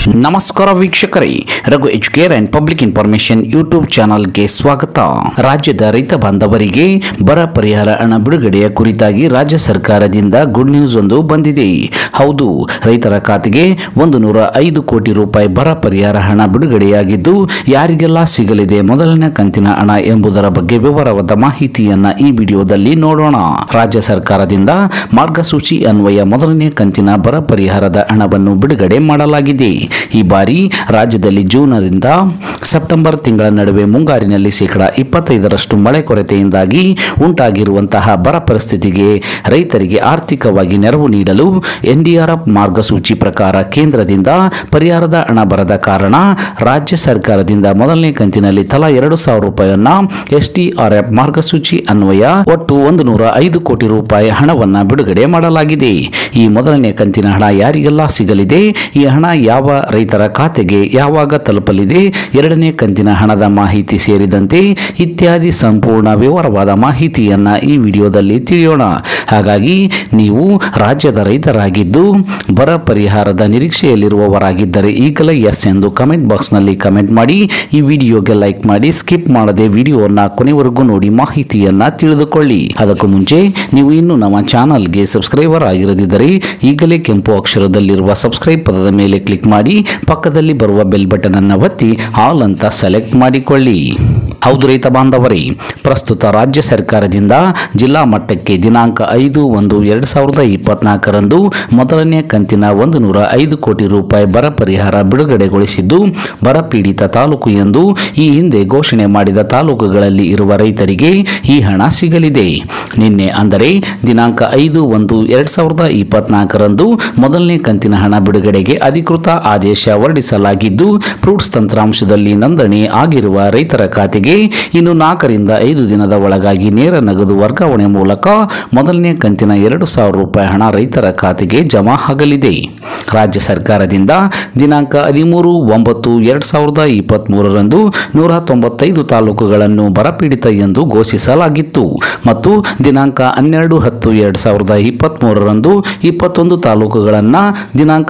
ನಮಸ್ಕಾರ ವೀಕ್ಷಕರೇ, Raghu Educare and public information YouTube ಚಾನಲ್ಗೆ ಸ್ವಾಗತ. ರಾಜ್ಯದ ರೈತ ಬಾಂಧವರಿಗೆ ಬರ ಪರಿಹಾರ ಹಣ ಬಿಡುಗಡೆಯ ಕುರಿತಾಗಿ ರಾಜ್ಯ ಸರ್ಕಾರದಿಂದ ಗುಡ್ ನ್ಯೂಸ್ ಒಂದು ಬಂದಿದೆ. ಹೌದು, ರೈತರ ಖಾತೆಗೆ 105 ಕೋಟಿ ರೂಪಾಯಿ ಬರ ಪರಿಹಾರ ಹಣ ಬಿಡುಗಡೆಯಾಗಿದ್ದು, ಯಾರಿಗೆಲ್ಲ ಸಿಗಲಿದೆ ಮೊದಲನೇ ಕಂತಿನ ಹಣ ಎಂಬುದರ ಬಗ್ಗೆ ವಿವರವಾದ ಮಾಹಿತಿಯನ್ನ ಈ ವಿಡಿಯೋದಲ್ಲಿ ನೋಡೋಣ. ರಾಜ್ಯ ಸರ್ಕಾರದಿಂದ ಮಾರ್ಗಸೂಚಿ ಅನ್ವಯ ಮೊದಲನೇ ಕಂತಿನ ಬರ ಪರಿಹಾರದ ಹಣವನ್ನು ಬಿಡುಗಡೆ ಮಾಡಲಾಗಿದೆ. ಈ ಬಾರಿ ರಾಜ್ಯದಲ್ಲಿ ಜೂನ್ನಿಂದ ಸೆಪ್ಟೆಂಬರ್ ತಿಂಗಳ ನಡುವೆ ಮುಂಗಾರಿನಲ್ಲಿ 25% ಮಳೆ ಕೊರತೆಯಿಂದಾಗಿ ಉಂಟಾಗಿರುವಂತಹ ಬರ ಪರಿಸ್ಥಿತಿಗೆ ರೈತರಿಗೆ ಆರ್ಥಿಕವಾಗಿ ನೆರವು ನೀಡಲು ಎನ್ಡಿಆರ್ಎಫ್ ಮಾರ್ಗಸೂಚಿ ಪ್ರಕಾರ ಕೇಂದ್ರದಿಂದ ಪರಿಹಾರದ ಹಣ ಬರದ ಕಾರಣ ರಾಜ್ಯ ಸರ್ಕಾರದಿಂದ ಮೊದಲನೇ ಕಂತಿನಲ್ಲಿ ತಲಾ 2,000 ರೂಪಾಯಿಯನ್ನ ಎಸ್ಡಿಆರ್ಎಫ್ ಮಾರ್ಗಸೂಚಿ ಅನ್ವಯ ಒಟ್ಟು 105 ಕೋಟಿ ರೂಪಾಯಿ ಹಣವನ್ನು ಬಿಡುಗಡೆ ಮಾಡಲಾಗಿದೆ. ಈ ಮೊದಲನೇ ಕಂತಿನ ಹಣ ಯಾರಿಗೆಲ್ಲ ಸಿಗಲಿದೆ, ಈ ಹಣ ಯಾವ ರೈತರ ಖಾತೆಗೆ ಯಾವಾಗ ತಲುಪಲಿದೆ, ಎರಡನೇ ಕಂತಿನ ಹಣದ ಮಾಹಿತಿ ಸೇರಿದಂತೆ ಇತ್ಯಾದಿ ಸಂಪೂರ್ಣ ವಿವರವಾದ ಮಾಹಿತಿಯನ್ನ ಈ ವಿಡಿಯೋದಲ್ಲಿ ತಿಳಿಯೋಣ. ಹಾಗಾಗಿ ನೀವು ರಾಜ್ಯದ ರೈತರಾಗಿದ್ದು ಬರ ಪರಿಹಾರದ ನಿರೀಕ್ಷೆಯಲ್ಲಿರುವವರಾಗಿದ್ದರೆ ಈಗಲೇ ಎಸ್ ಎಂದು ಕಮೆಂಟ್ ಬಾಕ್ಸ್ ನಲ್ಲಿ ಕಮೆಂಟ್ ಮಾಡಿ, ಈ ವಿಡಿಯೋಗೆ ಲೈಕ್ ಮಾಡಿ, ಸ್ಕಿಪ್ ಮಾಡದೆ ವಿಡಿಯೋನ ಕೊನೆವರೆಗೂ ನೋಡಿ ಮಾಹಿತಿಯನ್ನ ತಿಳಿದುಕೊಳ್ಳಿ. ಅದಕ್ಕೂ ಮುಂಚೆ ನೀವು ಇನ್ನು ನಮ್ಮ ಚಾನಲ್ಗೆ ಸಬ್ಸ್ಕ್ರೈಬರ್ ಆಗಿರದಿದ್ದರೆ ಈಗಲೇ ಕೆಂಪು ಅಕ್ಷರದಲ್ಲಿರುವ ಸಬ್ಸ್ಕ್ರೈಬ್ ಪದದ ಮೇಲೆ ಕ್ಲಿಕ್ ಮಾಡಿ, ಪಕ್ಕದಲ್ಲಿ ಬರುವ ಬೆಲ್ ಬಟನ್ ಅನ್ನು ಒತ್ತಿ ಆಲ್ ಅಂತ ಸೆಲೆಕ್ಟ್ ಮಾಡಿಕೊಳ್ಳಿ. ಹೌದು ರೈತ ಬಾಂಧವರೇ, ಪ್ರಸ್ತುತ ರಾಜ್ಯ ಸರ್ಕಾರದಿಂದ ಜಿಲ್ಲಾ ಮಟ್ಟಕ್ಕೆ ದಿನಾಂಕ 5/1/2024 ಮೊದಲನೇ ಕಂತಿನ 105 ಕೋಟಿ ರೂಪಾಯಿ ಬರ ಪರಿಹಾರ ಬಿಡುಗಡೆಗೊಳಿಸಿದ್ದು, ಬರ ಪೀಡಿತ ತಾಲೂಕು ಎಂದು ಈ ಹಿಂದೆ ಘೋಷಣೆ ಮಾಡಿದ ತಾಲೂಕುಗಳಲ್ಲಿ ಇರುವ ರೈತರಿಗೆ ಈ ಹಣ ಸಿಗಲಿದೆ. ನಿನ್ನೆ ಅಂದರೆ ದಿನಾಂಕ 5/1/2024 ಮೊದಲನೇ ಕಂತಿನ ಹಣ ಬಿಡುಗಡೆಗೆ ಅಧಿಕೃತ ಆದೇಶ ಹೊರಡಿಸಲಾಗಿದ್ದು, ಫ್ರೂಟ್ಸ್ ತಂತ್ರಾಂಶದಲ್ಲಿ ನೋಂದಣಿ ಆಗಿರುವ ರೈತರ ಖಾತೆಗೆ ಇನ್ನು 4 ರಿಂದ 5 ದಿನದ ಒಳಗಾಗಿ ನೇರ ನಗದು ವರ್ಗಾವಣೆ ಮೂಲಕ ಮೊದಲನೇ ಕಂತಿನ 2,000 ರೂಪಾಯಿ ಹಣ ರೈತರ ಖಾತೆಗೆ ಜಮಾ ಆಗಲಿದೆ. ರಾಜ್ಯ ಸರ್ಕಾರದಿಂದ ದಿನಾಂಕ 13/9/2023 195 ತಾಲೂಕುಗಳನ್ನು ಬರಪೀಡಿತ ಎಂದು ಘೋಷಿಸಲಾಗಿತ್ತು ಮತ್ತು ದಿನಾಂಕ 12/10/2023 21 ತಾಲೂಕುಗಳನ್ನು, ದಿನಾಂಕ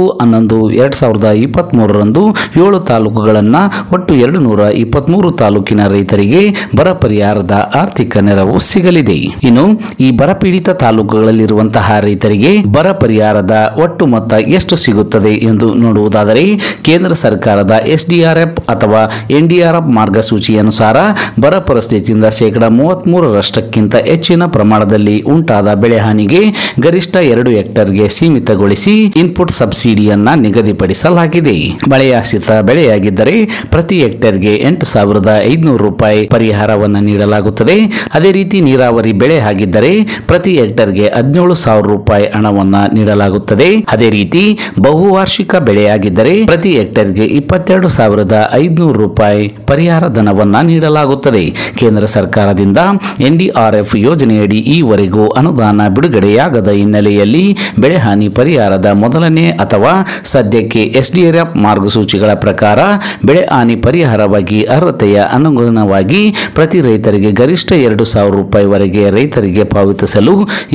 4/11/2023 7 ತಾಲೂಕುಗಳನ್ನು, ಒಟ್ಟು 223 ತಾಲೂಕಿನ ರೈತರಿಗೆ ಬರ ಪರಿಹಾರದ ಆರ್ಥಿಕ ನೆರವು ಸಿಗಲಿದೆ. ಇನ್ನು ಈ ಬರಪೀಡಿತ ತಾಲೂಕುಗಳಲ್ಲಿರುವಂತಹ ರೈತರಿಗೆ ಬರ ಪರಿಹಾರದ ಒಟ್ಟು ಮೊತ್ತ ಎಷ್ಟು ಸಿಗುತ್ತದೆ ಎಂದು ನೋಡುವುದಾದರೆ, ಕೇಂದ್ರ ಸರ್ಕಾರದ ಎಸ್ಡಿಆರ್ಎಫ್ ಅಥವಾ ಎನ್ಡಿಆರ್ಎಫ್ ಮಾರ್ಗಸೂಚಿ ಅನುಸಾರ ಬರ ಪರಿಸ್ಥಿತಿಯಿಂದ 33%ಕ್ಕಿಂತ ಹೆಚ್ಚಿನ ಪ್ರಮಾಣದಲ್ಲಿ ಉಂಟಾದ ಬೆಳೆ ಹಾನಿಗೆ ಗರಿಷ್ಠ 2 ಹೆಕ್ಟೇರ್ಗೆ ಸೀಮಿತಗೊಳಿಸಿ ಇನ್ಪುಟ್ ಸಬ್ಸಿಡಿಯನ್ನ ನಿಗದಿಪಡಿಸಲಾಗಿದೆ. ಮಳೆಯಾಶ್ರಿತ ಬೆಳೆಯಾಗಿದ್ದರೆ ಪ್ರತಿ ಹೆಕ್ಟೇರ್ಗೆ 8,500 ರೂಪಾಯಿ ಪರಿಹಾರವನ್ನು ನೀಡಲಾಗುತ್ತದೆ. ಅದೇ ರೀತಿ ನೀರಾವರಿ ಬೆಳೆ ಆಗಿದ್ದರೆ ಪ್ರತಿ ಹೆಕ್ಟೇರ್ಗೆ 17,000 ರೂಪಾಯಿ ಹಣವನ್ನು ನೀಡಲಾಗುತ್ತದೆ. ಅದೇ ರೀತಿ ಬಹುವಾರ್ಷಿಕ ಬೆಳೆಯಾಗಿದ್ದರೆ ಪ್ರತಿ ಹೆಕ್ಟೇರ್ಗೆ 22,500 ರೂಪಾಯಿ ಪರಿಹಾರ ಧನವನ್ನ ನೀಡಲಾಗುತ್ತದೆ. ಕೇಂದ್ರ ಸರ್ಕಾರದಿಂದ ಎನ್ಡಿಆರ್ಎಫ್ ಯೋಜನೆಯಡಿ ಈವರೆಗೂ ಅನುದಾನ ಬಿಡುಗಡೆಯಾಗದ ಹಿನ್ನೆಲೆಯಲ್ಲಿ ಬೆಳೆಹಾನಿ ಪರಿಹಾರದ ಮೊದಲನೇ ಅಥವಾ ಸದ್ಯಕ್ಕೆ ಎಸ್ಡಿಆರ್ಎಫ್ ಮಾರ್ಗಸೂಚಿಗಳ ಪ್ರಕಾರ ಬೆಳೆ ಹಾನಿ ಪರಿಹಾರವಾಗಿ ಅರ್ಹತೆಯ ಅನುಗುಣವಾಗಿ ಪ್ರತಿ ರೈತರಿಗೆ ಗರಿಷ್ಠ 2,000 ರೂಪಾಯಿವರೆಗೆ ರೈತರಿಗೆ ಪಾವತಿಸಲು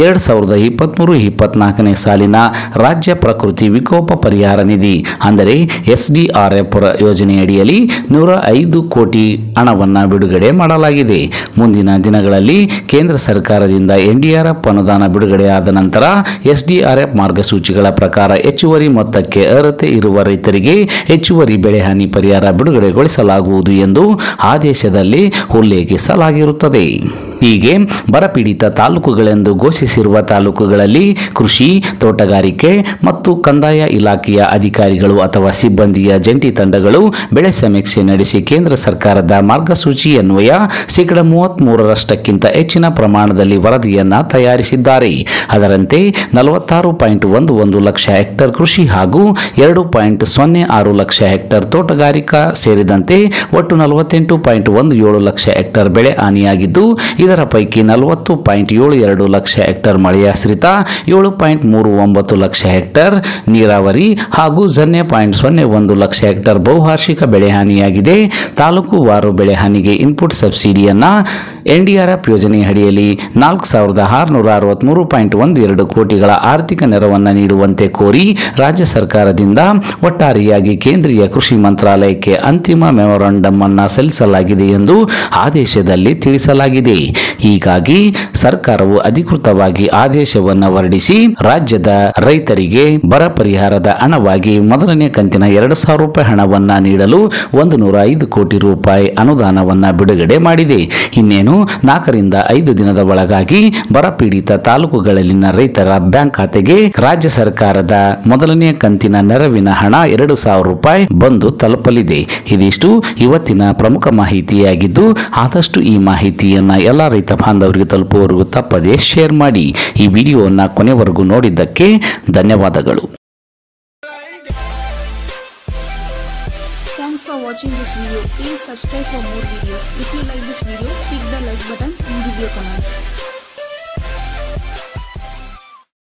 2023-24ನೇ ಸಾಲಿನ ರಾಜ್ಯ ಪ್ರಕೃತಿ ವಿಕೋಪ ಪರಿಹಾರ ನಿಧಿ ಅಂದರೆ ಎಸ್ಡಿಆರ್ಎಫ್ ಯೋಜನೆಯಡಿಯಲ್ಲಿ 105 ಕೋಟಿ ಹಣವನ್ನು ಬಿಡುಗಡೆ ಮಾಡಲಾಗಿದೆ. ಮುಂದಿನ ದಿನಗಳಲ್ಲಿ ಕೇಂದ್ರ ಸರ್ಕಾರದಿಂದ ಎನ್ಡಿಆರ್ಎಫ್ ಅನುದಾನ ಬಿಡುಗಡೆಯಾದ ನಂತರ ಎಸ್ಡಿಆರ್ಎಫ್ ಮಾರ್ಗಸೂಚಿಗಳ ಪ್ರಕಾರ ಹೆಚ್ಚುವರಿ ಮೊತ್ತಕ್ಕೆ ಅರ್ಹತೆ ಇರುವ ರೈತರಿಗೆ ಹೆಚ್ಚುವರಿ ಬೆಳೆಹಾನಿ ಪರಿಹಾರ ಬಿಡುಗಡೆಗೊಳಿಸಲಾಗುವುದು ಎಂದು ಆದೇಶದಲ್ಲಿ ಉಲ್ಲೇಖಿಸಲಾಗಿರುತ್ತದೆ. ಹೀಗೆ ಬರಪೀಡಿತ ತಾಲೂಕುಗಳೆಂದು ಘೋಷಿಸಿರುವ ತಾಲೂಕುಗಳಲ್ಲಿ ಕೃಷಿ, ತೋಟಗಾರಿಕೆ ಮತ್ತು ಕಂದಾಯ ಇಲಾಖೆಯ ಅಧಿಕಾರಿಗಳು ಅಥವಾ ಸಿಬ್ಬಂದಿಯ ಜಂಟಿ ತಂಡಗಳು ಬೆಳೆ ಸಮೀಕ್ಷೆ ನಡೆಸಿ ಕೇಂದ್ರ ಸರ್ಕಾರದ ಮಾರ್ಗಸೂಚಿ ಅನ್ವಯ 33%ಕ್ಕಿಂತ ಹೆಚ್ಚಿನ ಪ್ರಮಾಣದಲ್ಲಿ ವರದಿಯನ್ನ ತಯಾರಿಸಿದ್ದಾರೆ. ಅದರಂತೆ 46.11 ಲಕ್ಷ ಹೆಕ್ಟೇರ್ ಕೃಷಿ ಹಾಗೂ 2.06 ಲಕ್ಷ ಹೆಕ್ಟೇರ್ ತೋಟಗಾರಿಕಾ ಸೇರಿದಂತೆ ಒಟ್ಟು 48.17 ಲಕ್ಷ ಹೆಕ್ಟೇರ್ ಬೆಳೆ ಹಾನಿಯಾಗಿದ್ದು, ಇದರ ಪೈಕಿ 40.72 ಲಕ್ಷ ಹೆಕ್ಟೇರ್ ಮಳೆಯಾಶ್ರಿತ, 7.39 ಲಕ್ಷ ಹೆಕ್ಟೇರ್ ನೀರಾವರಿ ಹಾಗೂ 0.01 ಲಕ್ಷ ಹೆಕ್ಟೇರ್ ಬಹುವಾರ್ಷಿಕ ಬೆಳೆ ಹಾನಿಯಾಗಿದೆ. ತಾಲೂಕು ವಾರು ಬೆಳೆ ಹಾನಿಗೆ ಇನ್ಪುಟ್ ಸಬ್ಸಿಡಿಯನ್ನ ಎನ್ಡಿಆರ್ಎಫ್ ಯೋಜನೆ ಅಡಿಯಲ್ಲಿ 4,663.12 ಕೋಟಿಗಳ ಆರ್ಥಿಕ ನೆರವನ್ನು ನೀಡುವಂತೆ ಕೋರಿ ರಾಜ್ಯ ಸರ್ಕಾರದಿಂದ ಒಟ್ಟಾರೆಯಾಗಿ ಕೇಂದ್ರೀಯ ಕೃಷಿ ಮಂತ್ರಾಲಯಕ್ಕೆ ಅಂತಿಮ ಮೆಮೊರಾಂಡಮ್ ಅನ್ನು ಸಲ್ಲಿಸಲಾಗಿದೆ ಎಂದು ಆದೇಶದಲ್ಲಿ ತಿಳಿಸಲಾಗಿದೆ. ಹೀಗಾಗಿ ಸರ್ಕಾರವು ಅಧಿಕೃತವಾಗಿ ಆದೇಶವನ್ನು ಹೊರಡಿಸಿ ರಾಜ್ಯದ ರೈತರಿಗೆ ಬರ ಪರಿಹಾರದ ಹಣವಾಗಿ ಮೊದಲನೇ ಕಂತಿನ 2,000 ರೂಪಾಯಿ ಹಣವನ್ನ ನೀಡಲು 105 ಕೋಟಿ ರೂಪಾಯಿ ಅನುದಾನವನ್ನ ಬಿಡುಗಡೆ ಮಾಡಿದೆ. ಇನ್ನೇನು 4 ರಿಂದ 5 ದಿನದ ಒಳಗಾಗಿ ಬರಪೀಡಿತ ತಾಲೂಕುಗಳಲ್ಲಿನ ರೈತರ ಬ್ಯಾಂಕ್ ಖಾತೆಗೆ ರಾಜ್ಯ ಸರ್ಕಾರದ ಮೊದಲನೇ ಕಂತಿನ ನೆರವಿನ ಹಣ 2,000 ರೂಪಾಯಿ ಬಂದು ತಲುಪಲಿದೆ. ಇದಿಷ್ಟು ಇವತ್ತಿನ ಪ್ರಮುಖ ಮಾಹಿತಿಯಾಗಿದ್ದು, ಆದಷ್ಟು ಈ ಮಾಹಿತಿಯನ್ನ ಎಲ್ಲ ರೈತ ಬಾಂಧವರಿಗೆ ತಲುಪುವವರೆಗೂ ತಪ್ಪದೆ ಶೇರ್ ಮಾಡಿ. ಈ ವಿಡಿಯೋವನ್ನು ಕೊನೆವರೆಗೂ ನೋಡಿದ್ದಕ್ಕೆ ಧನ್ಯವಾದಗಳು. Thanks for watching this video. Please subscribe for more videos. If you like this video, click the like buttons and give your comments.